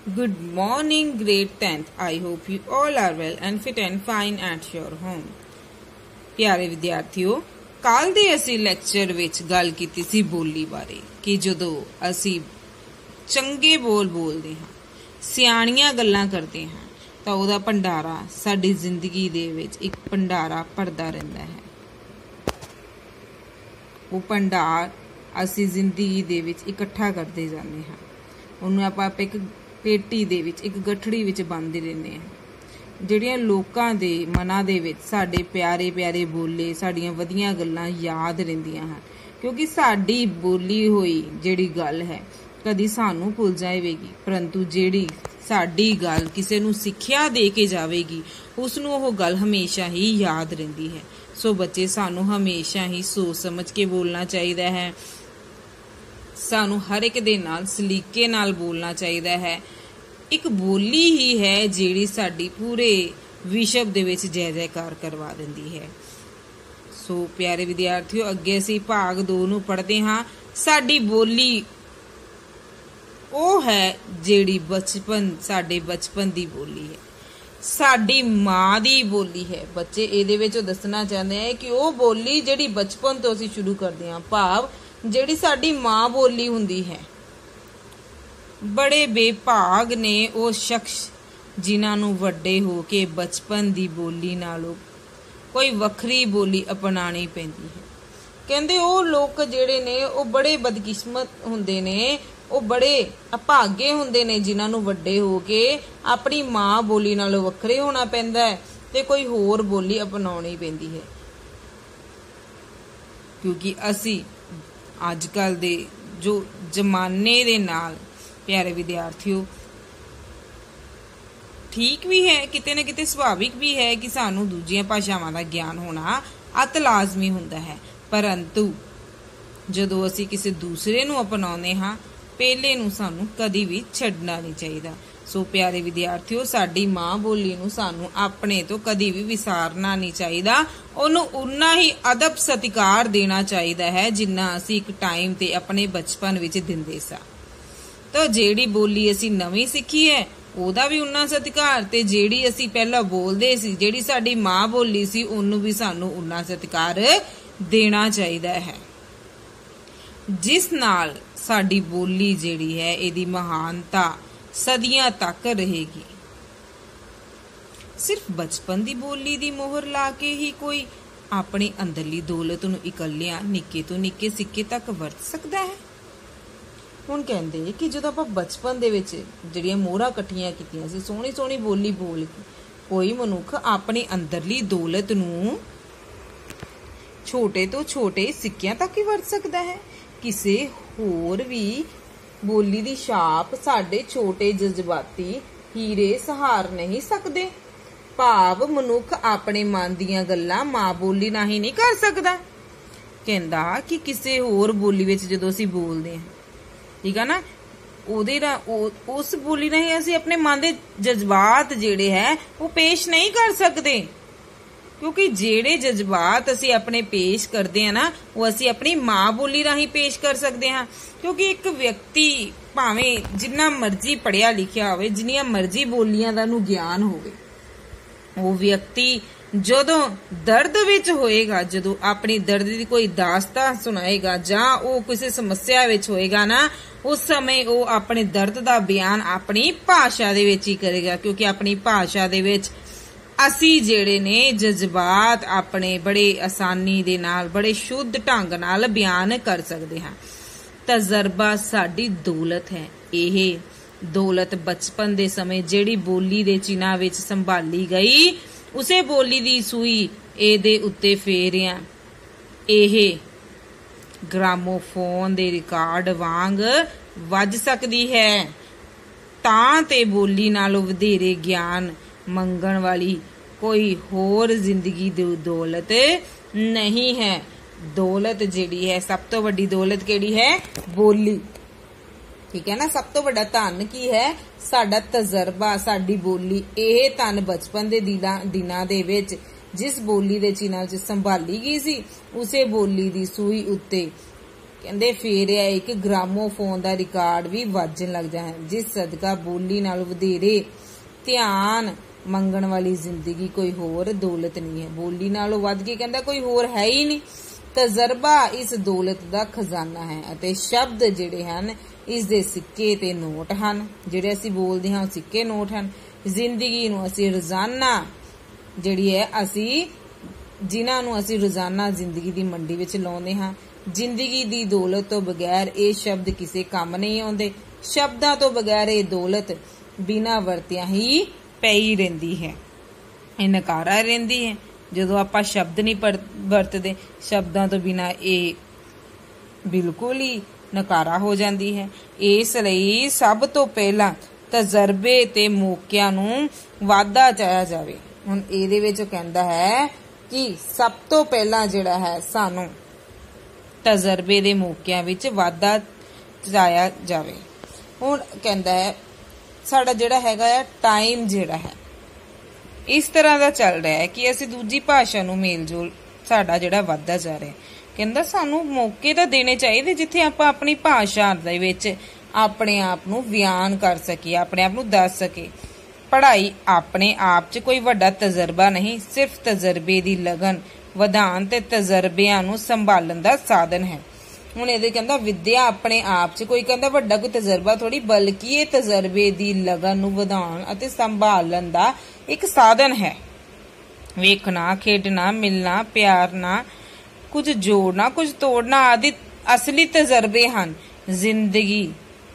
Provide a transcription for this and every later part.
Good morning, grade 10th. I hope you all are well and fit and fine at your home. ਪਿਆਰੇ ਵਿਦਿਆਰਥੀਓ, ਕੱਲ ਦੇ ਅਸੀਂ lecture ਵਿੱਚ ਗੱਲ ਕੀਤੀ ਸੀ ਬੋਲੀ ਬਾਰੇ ਕਿ ਜਦੋਂ ਅਸੀਂ ਚੰਗੇ ਬੋਲ ਬੋਲਦੇ ਹਾਂ, ਸਿਆਣੀਆਂ ਗੱਲਾਂ ਕਰਦੇ ਹਾਂ ਤਾਂ ਉਹਦਾ ਭੰਡਾਰਾ ਸਾਡੀ ਜ਼ਿੰਦਗੀ ਦੇ ਵਿੱਚ ਇੱਕ ਭੰਡਾਰਾ ਭਰਦਾ ਰਹਿੰਦਾ ਹੈ। ਉਹ ਭੰਡਾਰ ਅਸੀਂ ਜ਼ਿੰਦਗੀ ਦੇ ਵਿੱਚ ਇਕੱਠਾ ਕਰਦੇ ਜਾਂਦੇ ਹਾਂ। ਉਹਨੂੰ ਆਪਾਂ ਇੱਕ ਪੇਟੀ ਦੇ ਵਿੱਚ ਇੱਕ ਗਠੜੀ ਵਿੱਚ ਬੰਨ੍ਹਦੇ ਰਹਿੰਦੇ ਹਾਂ। ਜਿਹੜੀਆਂ ਲੋਕਾਂ ਦੇ ਮਨਾਂ ਦੇ ਵਿੱਚ ਸਾਡੇ ਪਿਆਰੇ ਪਿਆਰੇ ਬੋਲੇ, ਸਾਡੀਆਂ ਵਧੀਆਂ ਗੱਲਾਂ ਯਾਦ ਰਹਿੰਦੀਆਂ ਹਨ, ਕਿਉਂਕਿ ਸਾਡੀ ਬੋਲੀ ਹੋਈ ਜਿਹੜੀ ਗੱਲ ਹੈ ਕਦੀ ਸਾਨੂੰ ਭੁੱਲ ਜਾਵੇਗੀ, ਪਰੰਤੂ ਜਿਹੜੀ ਸਾਡੀ ਗੱਲ ਕਿਸੇ ਨੂੰ ਸਿੱਖਿਆ ਦੇ ਕੇ ਜਾਵੇਗੀ ਉਸ ਨੂੰ ਉਹ ਗੱਲ ਹਮੇਸ਼ਾ ਹੀ ਯਾਦ ਰਹਿੰਦੀ ਹੈ। ਸੋ ਬੱਚੇ, ਸਾਨੂੰ ਹਮੇਸ਼ਾ ਹੀ ਸੋਚ ਸਮਝ ਕੇ ਬੋਲਣਾ ਚਾਹੀਦਾ ਹੈ। ਸਾਨੂੰ ਹਰ ਇੱਕ ਦੇ ਨਾਲ ਸਲੀਕੇ ਨਾਲ ਬੋਲਣਾ ਚਾਹੀਦਾ ਹੈ। ਇੱਕ ਬੋਲੀ ਹੀ ਹੈ ਜਿਹੜੀ ਸਾਡੀ ਪੂਰੇ ਵਿਸ਼ਵ ਦੇ ਵਿੱਚ ਜੈ ਜੈਕਾਰ ਕਰਵਾ ਦਿੰਦੀ ਹੈ। ਸੋ ਪਿਆਰੇ ਵਿਦਿਆਰਥੀਓ, ਅੱਗੇ ਅਸੀਂ ਭਾਗ 2 ਨੂੰ ਪੜ੍ਹਦੇ ਹਾਂ। ਸਾਡੀ ਬੋਲੀ ਉਹ ਹੈ ਜਿਹੜੀ ਸਾਡੇ ਬਚਪਨ ਦੀ ਬੋਲੀ ਹੈ, ਸਾਡੀ ਮਾਂ ਦੀ ਬੋਲੀ ਹੈ। ਬੱਚੇ, ਇਹਦੇ ਵਿੱਚ ਉਹ ਦੱਸਣਾ ਚਾਹੁੰਦੇ ਆ ਕਿ ਉਹ ਬੋਲੀ ਜਿਹੜੀ ਬਚਪਨ ਤੋਂ ਅਸੀਂ ਸ਼ੁਰੂ ਕਰਦੇ ਹਾਂ, ਭਾਵ ਜਿਹੜੀ ਸਾਡੀ ਮਾਂ ਬੋਲੀ ਹੁੰਦੀ ਹੈ। ਬੜੇ ਬੇਭਾਗ ਨੇ ਉਹ ਸ਼ਖਸ ਜਿਨ੍ਹਾਂ ਨੂੰ ਵੱਡੇ ਹੋ ਕੇ ਬਚਪਨ ਦੀ ਬੋਲੀ ਨਾਲੋਂ ਕੋਈ ਵੱਖਰੀ ਬੋਲੀ ਅਪਣਾਉਣੀ ਪੈਂਦੀ ਹੈ। ਕਹਿੰਦੇ ਉਹ ਲੋਕ ਜਿਹੜੇ ਨੇ ਉਹ ਬੜੇ ਬਦਕਿਸਮਤ ਹੁੰਦੇ ਨੇ, ਉਹ ਬੜੇ ਅਭਾਗੇ ਹੁੰਦੇ ਨੇ ਜਿਨ੍ਹਾਂ ਨੂੰ ਵੱਡੇ ਹੋ ਕੇ ਆਪਣੀ ਮਾਂ ਬੋਲੀ ਨਾਲੋਂ ਵੱਖਰੇ ਹੋਣਾ ਪੈਂਦਾ ਹੈ ਤੇ ਕੋਈ ਹੋਰ ਬੋਲੀ ਅਪਣਾਉਣੀ ਪੈਂਦੀ ਹੈ। ਕਿਉਂਕਿ ਅਸੀਂ ਅੱਜ ਕੱਲ ਦੇ ਜੋ ਜ਼ਮਾਨੇ ਦੇ ਨਾਲ, ਪਿਆਰੇ ਵਿਦਿਆਰਥੀਓ, ਠੀਕ ਵੀ ਹੈ, ਕਿਤੇ ਨਾ ਕਿਤੇ ਸੁਭਾਵਿਕ ਵੀ ਹੈ ਕਿ ਸਾਨੂੰ ਦੂਜੀਆਂ ਭਾਸ਼ਾਵਾਂ ਦਾ ਗਿਆਨ ਹੋਣਾ ਅਤ ਲਾਜ਼ਮੀ ਹੁੰਦਾ ਹੈ, ਪਰੰਤੂ ਜਦੋਂ ਅਸੀਂ ਕਿਸੇ ਦੂਸਰੇ ਨੂੰ ਅਪਣਾਉਂਦੇ ਹਾਂ, ਪਹਿਲੇ ਨੂੰ ਸਾਨੂੰ ਕਦੀ ਵੀ ਛੱਡਣਾ ਨਹੀਂ ਚਾਹੀਦਾ। ਸੋ ਪਿਆਰੇ ਵਿਦਿਆਰਥੀਓ, ਸਾਡੀ ਮਾਂ ਬੋਲੀ ਨੂੰ ਸਾਨੂੰ ਆਪਣੇ ਤੋਂ ਕਦੀ ਵੀ ਵਿਸਾਰਨਾ ਨਹੀਂ ਚਾਹੀਦਾ। ਉਹਨੂੰ ਉਨਾ ਹੀ ਅਦਬ ਸਤਿਕਾਰ ਦੇਣਾ ਚਾਹੀਦਾ ਹੈ ਜਿੰਨਾ ਅਸੀਂ ਇੱਕ ਟਾਈਮ ਤੇ ਆਪਣੇ ਬਚਪਨ ਵਿੱਚ ਦਿੰਦੇ ਸਾਂ। ਤਾਂ ਜਿਹੜੀ ਬੋਲੀ ਅਸੀਂ ਨਵੀਂ ਸਿੱਖੀ ਹੈ ਉਹਦਾ ਵੀ ਉਨਾ ਸਤਿਕਾਰ, ਤੇ ਜਿਹੜੀ ਅਸੀਂ ਪਹਿਲਾਂ ਬੋਲਦੇ ਸੀ, ਜਿਹੜੀ ਸਾਡੀ ਮਾਂ ਬੋਲੀ ਸੀ, ਉਹਨੂੰ ਵੀ ਸਾਨੂੰ ਉਨਾ ਸਤਿਕਾਰ ਦੇਣਾ ਚਾਹੀਦਾ ਹੈ, ਜਿਸ ਨਾਲ ਸਾਡੀ ਬੋਲੀ ਜਿਹੜੀ ਹੈ ਇਹਦੀ ਮਹਾਨਤਾ ਸਦੀਆਂ ਤੱਕ ਰਹੇਗੀ। ਸਿਰਫ ਬਚਪਨ ਦੀ ਬੋਲੀ ਦੀ ਮੋਹਰ ਲਾ ਕੇ ਹੀ ਕੋਈ ਆਪਣੀ ਅੰਦਰਲੀ ਦੌਲਤ ਨੂੰ ਇਕੱਲਿਆਂ ਨਿੱਕੇ ਤੋਂ ਨਿੱਕੇ ਸਿੱਕੇ ਤੱਕ ਵਰਤ ਸਕਦਾ ਹੈ। ਹੁਣ ਕਹਿੰਦੇ ਕਿ ਜਦੋਂ ਆਪਾਂ ਬਚਪਨ ਦੇ ਵਿੱਚ ਜਿਹੜੀਆਂ ਮੋਹਰਾਂ ਇਕੱਠੀਆਂ ਕੀਤੀਆਂ ਸੀ, ਸੋਹਣੀ ਸੋਹਣੀ ਬੋਲੀ ਬੋਲ ਕੇ, ਕੋਈ ਮਨੁੱਖ ਆਪਣੀ ਅੰਦਰਲੀ ਦੌਲਤ ਨੂੰ ਛੋਟੇ ਤੋਂ ਛੋਟੇ ਸਿੱਕਿਆਂ ਤੱਕ ਹੀ ਵਰਤ ਸਕਦਾ ਹੈ। ਕਿਸੇ ਹੋਰ ਵੀ ਬੋਲੀ ਦੀ ਛਾਪ ਸਾਡੇ ਛੋਟੇ ਜਜ਼ਬਾਤੀ ਹੀਰੇ ਸਹਾਰ ਨਹੀਂ ਸਕਦੇ। ਭਾਵ ਮਨੁੱਖ ਆਪਣੇ ਮਨ ਦੀਆਂ ਗੱਲਾਂ ਮਾਂ ਬੋਲੀ ਨਾਲ ਹੀ ਨਹੀਂ ਕਰ ਸਕਦਾ। ਕਹਿੰਦਾ ਕਿ ਕਿਸੇ ਹੋਰ ਬੋਲੀ ਵਿੱਚ ਜਦੋਂ ਅਸੀਂ ਬੋਲਦੇ ਹਾਂ, ਠੀਕ ਆ ਨਾ, ਉਸ ਬੋਲੀ ਨਾਲ ਹੀ ਅਸੀਂ ਆਪਣੇ ਮਨ ਦੇ ਜਜ਼ਬਾਤ ਜਿਹੜੇ ਹੈ ਉਹ ਪੇਸ਼ ਨਹੀਂ ਕਰ ਸਕਦੇ, ਕਿਉਂਕਿ ਜਿਹੜੇ ਜਜ਼ਬਾਤ ਅਸੀਂ ਆਪਣੇ ਪੇਸ਼ ਕਰਦੇ ਹਾਂ ਨਾ, ਉਹ ਅਸੀਂ ਆਪਣੀ ਮਾਂ ਬੋਲੀ ਰਾਹੀਂ ਪੇਸ਼ ਕਰ ਸਕਦੇ ਹਾਂ। ਕਿਉਂਕਿ ਇੱਕ ਵਿਅਕਤੀ ਭਾਵੇਂ ਜਿੰਨਾ ਮਰਜ਼ੀ ਪੜ੍ਹਿਆ ਲਿਖਿਆ ਹੋਵੇ, ਜਿੰਨੀਆਂ ਮਰਜ਼ੀ ਬੋਲੀਆਂ ਦਾ ਉਹਨੂੰ ਗਿਆਨ ਹੋਵੇ, ਉਹ ਵਿਅਕਤੀ ਜਦੋਂ ਦਰਦ ਵਿੱਚ ਹੋਏਗਾ, ਜਦੋਂ ਆਪਣੀ ਦਰਦ ਦੀ ਕੋਈ ਦਾਸਤਾਨ ਸੁਣਾਏਗਾ ਜਾਂ ਉਹ ਕਿਸੇ ਸਮੱਸਿਆ ਵਿੱਚ ਹੋਏਗਾ ਨਾ, ਉਸ ਸਮੇਂ ਉਹ ਆਪਣੇ ਦਰਦ ਦਾ ਬਿਆਨ ਆਪਣੀ ਭਾਸ਼ਾ ਦੇ ਵਿੱਚ ਹੀ ਕਰੇਗਾ, ਕਿਉਂਕਿ ਆਪਣੀ ਭਾਸ਼ਾ ਦੇ ਵਿੱਚ ਅਸੀਂ ਜਿਹੜੇ ਨੇ ਜਜ਼ਬਾਤ ਆਪਣੇ ਬੜੇ ਆਸਾਨੀ ਦੇ ਨਾਲ, ਬੜੇ ਸ਼ੁੱਧ ਢੰਗ ਨਾਲ ਬਿਆਨ ਕਰ ਸਕਦੇ ਹਾਂ। ਤਜਰਬਾ ਸਾਡੀ ਦੌਲਤ ਹੈ। ਇਹ ਦੌਲਤ ਬਚਪਨ ਦੇ ਸਮੇਂ ਜਿਹੜੀ ਬੋਲੀ ਦੇ ਚਿੰਨ੍ਹਾਂ ਵਿੱਚ ਸੰਭਾਲੀ ਗਈ, ਉਸੇ ਬੋਲੀ ਦੀ ਸੂਈ ਇਹਦੇ ਉੱਤੇ ਫੇਰਿਆਂ ਇਹ ਗ੍ਰਾਮੋਫੋਨ ਦੇ ਰਿਕਾਰਡ ਵਾਂਗ ਵੱਜ ਸਕਦੀ ਹੈ। ਤਾਂ ਤੇ ਬੋਲੀ ਨਾਲੋਂ ਵਧੇਰੇ ਗਿਆਨ ਮੰਗਣ ਵਾਲੀ ਕੋਈ ਹੋਰ ਜ਼ਿੰਦਗੀ ਦੀ ਦੌਲਤ ਨਹੀਂ ਹੈ। ਦੌਲਤ ਜਿਹੜੀ ਹੈ, ਸਭ ਤੋਂ ਵੱਡੀ ਦੌਲਤ ਕਿਹੜੀ ਹੈ? ਬੋਲੀ। ਠੀਕ ਹੈ ਨਾ। ਸਭ ਤੋਂ ਵੱਡਾ ਧਨ ਕੀ ਹੈ? ਸਾਡਾ ਤਜਰਬਾ, ਸਾਡੀ ਬੋਲੀ। ਇਹ ਧਨ ਬਚਪਨ ਦੇ ਦਿਨਾਂ ਦੇ ਵਿੱਚ ਜਿਸ ਬੋਲੀ ਦੇ ਚਿੰਨ੍ਹਾਂ 'ਚ ਸੰਭਾਲੀ ਗਈ ਸੀ, ਉਸੇ ਬੋਲੀ ਦੀ ਸੂਈ ਉੱਤੇ ਕਹਿੰਦੇ ਫੇਰਿਆ ਇੱਕ ਗ੍ਰਾਮੋਫੋਨ ਦਾ ਰਿਕਾਰਡ ਵੀ ਵੱਜਣ ਲੱਗਦਾ ਹੈ, ਜਿਸ ਸਦਕਾ ਬੋਲੀ ਨਾਲੋਂ ਵਧੇਰੇ ਧਿਆਨ ਮੰਗਣ ਵਾਲੀ ਜ਼ਿੰਦਗੀ ਕੋਈ ਹੋਰ ਦੌਲਤ ਨਹੀਂ ਹੈ। ਬੋਲੀ ਨਾਲੋਂ ਵੱਧ ਕੇ ਕਹਿੰਦਾ ਕੋਈ ਹੋਰ ਹੈ ਹੀ ਨਹੀਂ। ਤਜਰਬਾ ਇਸ ਦੌਲਤ ਦਾ ਖਜ਼ਾਨਾ ਹੈ ਅਤੇ ਸ਼ਬਦ ਜਿਹੜੇ ਹਨ ਇਸ ਦੇ ਸਿੱਕੇ ਤੇ ਨੋਟ ਹਨ। ਜਿਹੜੇ ਅਸੀਂ ਬੋਲਦੇ ਹਾਂ ਉਹ ਸਿੱਕੇ ਨੋਟ ਹਨ। ਜ਼ਿੰਦਗੀ ਨੂੰ ਅਸੀਂ ਰੋਜ਼ਾਨਾ ਜਿਹੜੀ ਹੈ ਜਿਨ੍ਹਾਂ ਨੂੰ ਅਸੀਂ ਰੋਜ਼ਾਨਾ ਜ਼ਿੰਦਗੀ ਦੀ ਮੰਡੀ ਵਿੱਚ ਲਾਉਂਦੇ ਹਾਂ। ਜ਼ਿੰਦਗੀ ਦੀ ਦੌਲਤ ਤੋਂ ਬਗੈਰ ਇਹ ਸ਼ਬਦ ਕਿਸੇ ਕੰਮ ਨਹੀਂ ਆਉਂਦੇ। ਸ਼ਬਦਾਂ ਤੋਂ ਬਗੈਰ ਇਹ ਦੌਲਤ ਬਿਨਾਂ ਵਰਤਿਆਂ ਹੀ ਪਈ ਰਹਿੰਦੀ ਹੈ, ਇਹ ਨਕਾਰਾ ਰਹਿੰਦੀ ਹੈ। ਜਦੋਂ ਆਪਾਂ ਸ਼ਬਦ ਨਹੀਂ ਵਰਤਦੇ, ਸ਼ਬਦਾਂ ਤੋਂ ਬਿਨਾਂ ਇਹ ਬਿਲਕੁਲ ਹੀ ਨਕਾਰਾ ਹੋ ਜਾਂਦੀ ਹੈ। ਇਸ ਲਈ ਸਭ ਤੋਂ ਪਹਿਲਾਂ ਤਜਰਬੇ ਤੇ ਮੌਕਿਆਂ ਨੂੰ ਵਾਧਾ ਚਾਹਿਆ ਜਾਵੇ। ਹੁਣ ਇਹਦੇ ਵਿੱਚ ਕਹਿੰਦਾ ਹੈ ਕਿ ਸਭ ਤੋਂ ਪਹਿਲਾਂ ਜਿਹੜਾ ਹੈ ਸਾਨੂੰ ਤਜਰਬੇ ਦੇ ਮੌਕਿਆਂ ਵਿੱਚ ਵਾਧਾ ਚਾਹਿਆ ਜਾਵੇ। ਹੁਣ ਕਹਿੰਦਾ ਹੈ ਸਾਡਾ ਜਿਹੜਾ ਹੈਗਾ ਆ ਟਾਈਮ ਜਿਹੜਾ ਹੈ ਇਸ ਤਰ੍ਹਾਂ ਦਾ ਚੱਲ ਰਿਹਾ ਹੈ ਕਿ ਅਸੀਂ ਦੂਜੀ ਭਾਸ਼ਾ ਨੂੰ ਮੇਲਜੋਲ ਸਾਡਾ ਜਿਹੜਾ ਵੱਧਦਾ ਜਾ ਰਿਹਾ। ਕਹਿੰਦਾ ਸਾਨੂੰ ਮੌਕੇ ਤਾਂ ਦੇਣੇ ਚਾਹੀਦੇ ਜਿੱਥੇ ਆਪਾਂ ਆਪਣੀ ਭਾਸ਼ਾ ਦੇ ਵਿੱਚ ਆਪਣੇ ਆਪ ਨੂੰ ਬਿਆਨ ਕਰ ਸਕੀਏ, ਆਪਣੇ ਆਪ ਨੂੰ ਦੱਸ ਸਕੇ। ਪੜ੍ਹਾਈ ਆਪਣੇ ਆਪ 'ਚ ਕੋਈ ਵੱਡਾ ਤਜਰਬਾ ਨਹੀਂ, ਸਿਰਫ ਤਜਰਬੇ ਦੀ ਲਗਨ ਵਧਾਉਣ ਤੇ ਤਜਰਬਿਆਂ ਨੂੰ ਸੰਭਾਲਣ ਦਾ ਸਾਧਨ ਹੈ। ਹੁਣ ਇਹਦੇ ਕਹਿੰਦਾ ਵਿਦਿਆ ਆਪਣੇ ਆਪ 'ਚ ਕੋਈ ਕਹਿੰਦਾ ਵੱਡਾ ਕੋਈ ਤਜਰਬਾ ਥੋੜੀ, ਬਲਕਿ ਇਹ ਤਜਰਬੇ ਦੀ ਲਗਨ ਨੂੰ ਵਧਾਉਣ ਅਤੇ ਸੰਭਾਲਣ ਦਾ ਇੱਕ ਸਾਧਨ ਹੈ। ਵੇਖਣਾ, ਖੇਡਣਾ, ਮਿਲਣਾ, ਪਿਆਰਨਾ, ਕੁਝ ਜੋੜਨਾ, ਕੁਝ ਤੋੜਨਾ ਆਦਿ ਅਸਲੀ ਤਜਰਬੇ ਹਨ। ਜ਼ਿੰਦਗੀ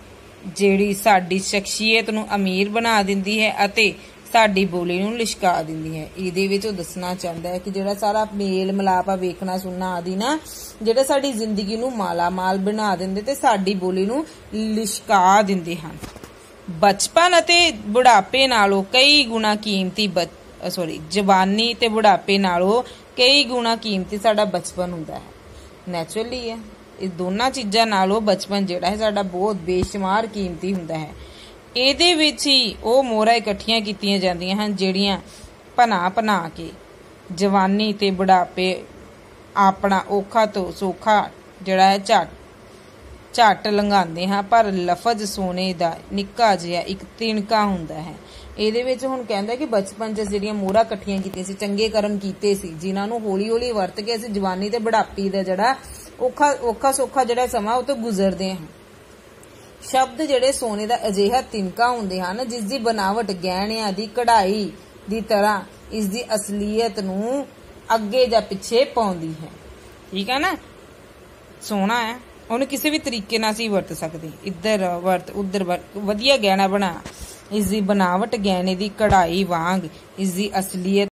ਜਿਹੜੀ ਸਾਡੀ ਸ਼ਖਸੀਅਤ ਨੂੰ ਅਮੀਰ ਬਣਾ ਦਿੰਦੀ ਹੈ ਅਤੇ ਸਾਡੀ ਬੋਲੀ ਨੂੰ ਲਿਸ਼ਕਾ ਦਿੰਦੀ ਹੈ। ਇਹਦੇ ਵਿੱਚ ਉਹ ਦੱਸਣਾ ਚਾਹੁੰਦਾ ਹੈ ਕਿ ਜਿਹੜਾ ਸਾਰਾ ਮੇਲ ਮਿਲਾਪ ਆ, ਵੇਖਣਾ, ਸੁਣਨਾ ਆਦਿ ਨਾ, ਜਿਹੜਾ ਸਾਡੀ ਜ਼ਿੰਦਗੀ ਨੂੰ ਮਾਲਾਮਾਲ ਬਣਾ ਦਿੰਦੇ ਤੇ ਸਾਡੀ ਬੋਲੀ ਨੂੰ ਲਿਸ਼ਕਾ ਦਿੰਦੇ ਹਨ। ਬਚਪਨ ਅਤੇ ਬੁਢਾਪੇ ਨਾਲੋਂ ਕਈ ਗੁਣਾ ਕੀਮਤੀ ਜਵਾਨੀ ਤੇ ਬੁਢਾਪੇ ਨਾਲੋਂ ਕਈ ਗੁਣਾ ਕੀਮਤੀ ਸਾਡਾ ਬਚਪਨ ਹੁੰਦਾ ਹੈ। ਨੈਚੁਰਲੀ ਹੈ, ਇਹ ਦੋਨਾਂ ਚੀਜ਼ਾਂ ਨਾਲੋਂ ਬਚਪਨ ਜਿਹੜਾ ਹੈ ਸਾਡਾ ਬਹੁਤ ਬੇਸ਼ੁਮਾਰ ਕੀਮਤੀ ਹੁੰਦਾ ਹੈ। ਇਹਦੇ ਵਿੱਚ ਹੀ ਉਹ ਮੋਹਰਾਂ ਇਕੱਠੀਆਂ ਕੀਤੀਆਂ ਜਾਂਦੀਆਂ ਹਨ ਜਿਹੜੀਆਂ ਭਨਾ ਕੇ ਜਵਾਨੀ ਤੇ ਬੁਢਾਪੇ ਆਪਣਾ ਔਖਾ ਤੋਂ ਸੌਖਾ ਜਿਹੜਾ ਹੈ ਝੱਟ ਲੰਘਾਉਂਦੇ ਹਾਂ। ਪਰ ਲਫ਼ਜ਼ ਸੋਨੇ ਦਾ ਨਿੱਕਾ ਜਿਹਾ ਇੱਕ ਤਿਣਕਾ ਹੁੰਦਾ ਹੈ। ਇਹਦੇ ਵਿੱਚ ਹੁਣ ਕਹਿੰਦਾ ਕਿ ਬਚਪਨ 'ਚ ਜਿਹੜੀਆਂ ਮੋਹਰਾਂ ਇਕੱਠੀਆਂ ਕੀਤੀਆਂ ਸੀ, ਚੰਗੇ ਕਰਮ ਕੀਤੇ ਸੀ, ਜਿਨ੍ਹਾਂ ਨੂੰ ਹੌਲੀ ਹੌਲੀ ਵਰਤ ਕੇ ਅਸੀਂ ਜਵਾਨੀ ਤੇ ਬੁਢਾਪੇ ਦਾ ਜਿਹੜਾ ਔਖਾ ਸੌਖਾ ਜਿਹੜਾ ਸਮਾਂ ਉਹ ਤੋਂ ਗੁਜ਼ਰਦੇ ਹਾਂ। ਸ਼ਬਦ ਜਿਹੜੇ ਸੋਨੇ ਦਾ ਅਜਿਹਾ ਤਿਨਕਾ ਹੁੰਦੇ ਹਨ ਜਿਸ ਦੀ ਬਨਾਵਟ ਗਹਿਣਿਆਂ ਦੀ ਕਢਾਈ ਦੀ ਤਰ੍ਹਾਂ ਇਸ ਦੀ ਅਸਲੀਅਤ ਨੂੰ ਅੱਗੇ ਜਾਂ ਪਿੱਛੇ ਪਾਉਂਦੀ ਹੈ। ਠੀਕ ਹੈ ਨਾ, ਸੋਨਾ ਹੈ, ਉਹਨੂੰ ਕਿਸੇ ਵੀ ਤਰੀਕੇ ਨਾਲ ਅਸੀਂ ਵਰਤ ਸਕਦੇ, ਇੱਧਰ ਵਰਤ ਉੱਧਰ ਵਰਤ, ਵਧੀਆ ਗਹਿਣਾ ਬਣਾ, ਇਸ ਦੀ ਬਨਾਵਟ ਗਹਿਣੇ ਦੀ ਕਢਾਈ ਵਾਂਗ ਇਸ ਦੀ ਅਸਲੀਅਤ